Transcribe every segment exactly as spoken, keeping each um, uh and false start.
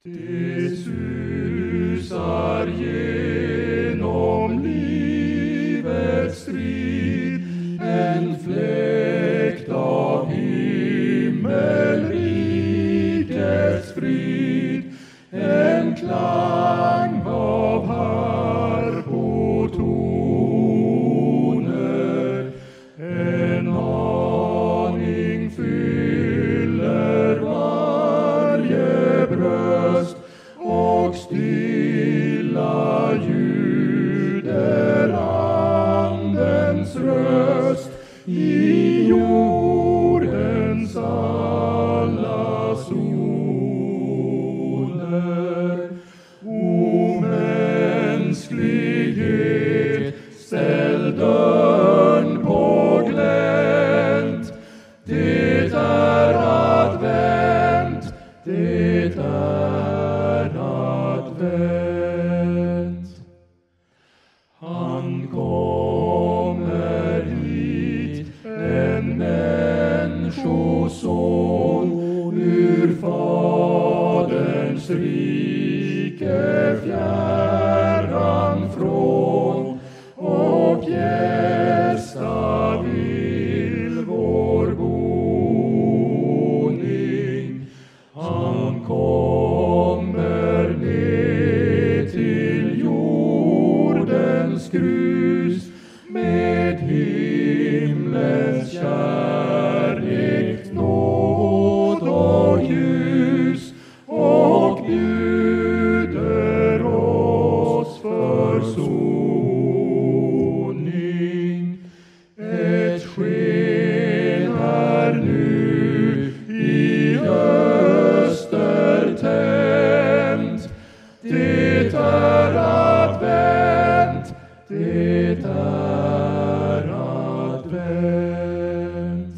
Det susar genom livets strid, en fläkt av himmelrikets frid, en klang av harpotoner, en aning fyller varje bröst, och stilla ljud är andens röst i jordens alla zoner. O mänsklighet, ställ dörren på glänt, det är advent, det är advent. Han kommer hit, en människoson, ur Faderns rike fjärran från, och gästa vill vår boning. Han kommer ner till jordens grus, med himlens kärlek, nåd och ljus, och bjuder oss försoning. Ett sken är nu i öster tänt, det är advent, det är advent.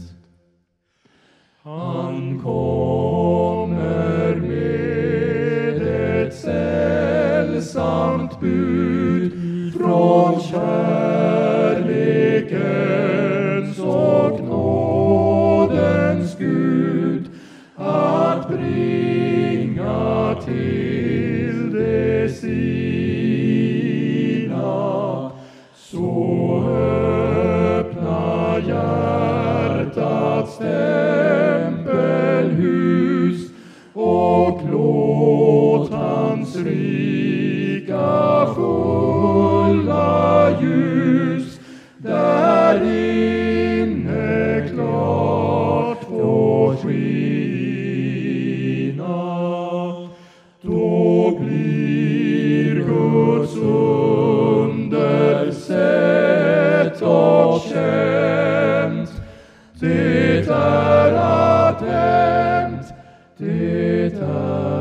Han kommer med ett sällsamt bud från kärlekens och nådens Gud, att bringa till de sina. Så öppna hjärtats tempelhus, och låt hans rika fulla ljus där inne klart få skina. Då blir Guds under sett och känt, det är advent, det är